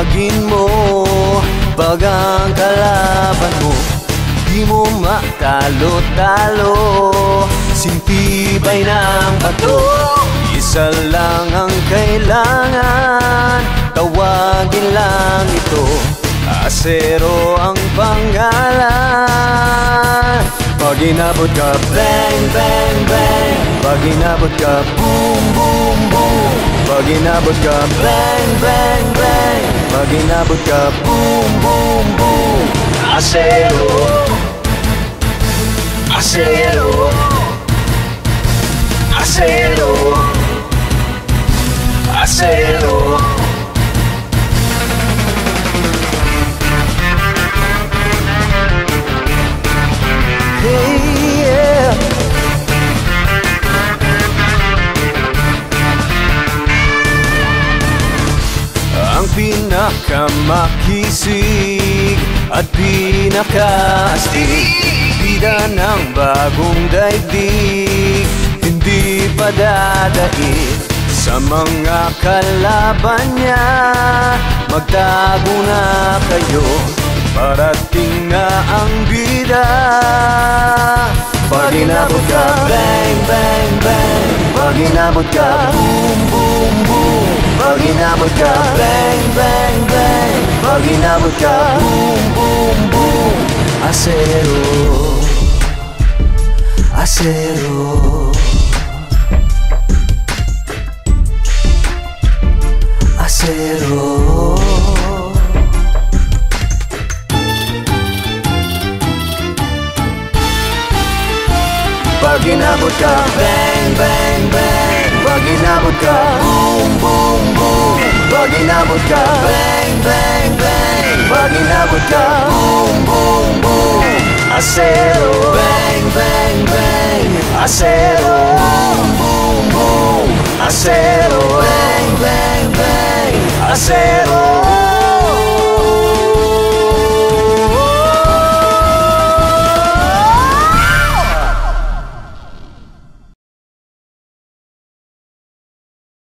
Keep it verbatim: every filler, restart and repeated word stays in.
Tawagin mo pag ang kalaban mo di mo matalo-talo. Sintibay ng bato, isa lang ang kailangan. Tawagin lang ito, Asero ang pangalan. Pag inabot ka, bang, bang, bang. Pag inabot ka, boom, boom, boom. Pag inabot ka, bang, bang, bang. Pag inabot ka, boom, boom, boom. Asero, Asero, Asero, Asero. Hey, yeah. Ang pinakamakisig at pinakaastig, bida ng bagong daigdig, hindi pa dadaig sa mga kalaban niya. Magtago na kayo, parating na ang bida. Pag inabot ka, bang, bang, bang. Pag inabot ka, boom, boom, boom. Pag inabot ka, bang, bang, bang. Pag inabot ka, boom, boom, boom. Asero, Asero, Asero. Pag inabot ka, bang, bang, bang. Pag inabot ka, boom, boom, boom. Pag inabot ka, bang, bang, bang. Pag inabot ka, boom, boom, boom. Asero, bang, bang, bang. Asero, boom, boom, boom. Asero, bang, bang, bang.